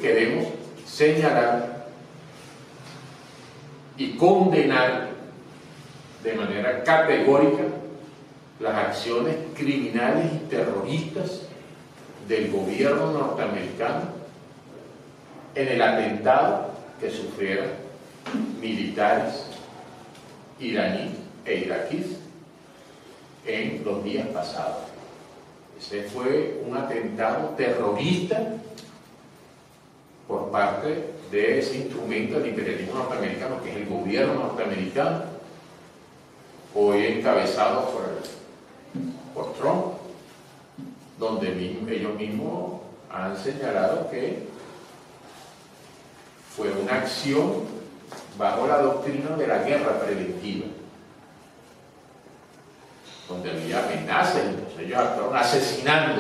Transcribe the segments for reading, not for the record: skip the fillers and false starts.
queremos señalar y condenar de manera categórica las acciones criminales y terroristas del gobierno norteamericano en el atentado que sufrieron militares iraníes e iraquíes en los días pasados. Ese fue un atentado terrorista por parte de ese instrumento del imperialismo norteamericano, que es el gobierno norteamericano, hoy encabezado por Trump, donde ellos mismos han señalado que fue una acción bajo la doctrina de la guerra preventiva, donde había amenazas. Entonces ellos actuaron asesinando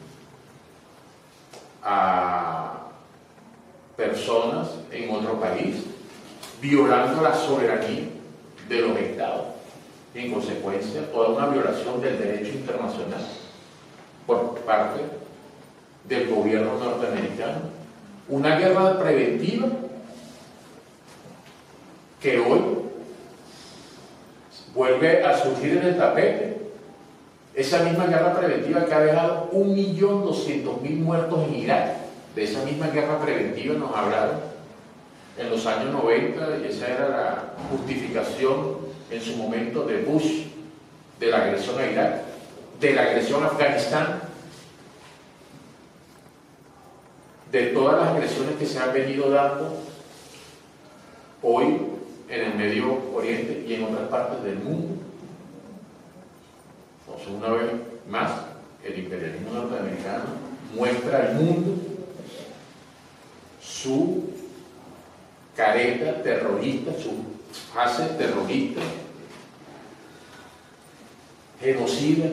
a personas en otro país, violando la soberanía de los estados y en consecuencia toda una violación del derecho internacional por parte del gobierno norteamericano. Una guerra preventiva que hoy vuelve a surgir en el tapete. Esa misma guerra preventiva que ha dejado 1.200.000 muertos en Irak. De esa misma guerra preventiva nos hablaron en los años 90, y esa era la justificación en su momento de Bush de la agresión a Irak, de la agresión a Afganistán, de todas las agresiones que se han venido dando hoy en el Medio Oriente y en otras partes del mundo. Entonces, una vez más, el imperialismo norteamericano muestra al mundo su careta terrorista, su fase terrorista, genocida,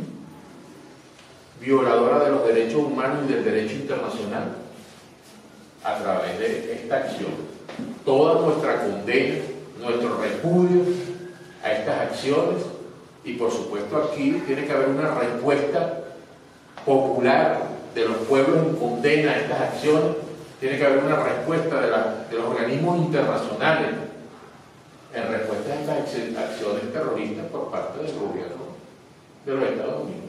violadora de los derechos humanos y del derecho internacional a través de esta acción. Toda nuestra condena, nuestro repudio a estas acciones, y por supuesto aquí tiene que haber una respuesta popular de los pueblos en condena a estas acciones. Tiene que haber una respuesta de los organismos internacionales en respuesta a estas acciones terroristas por parte del gobierno de los Estados Unidos.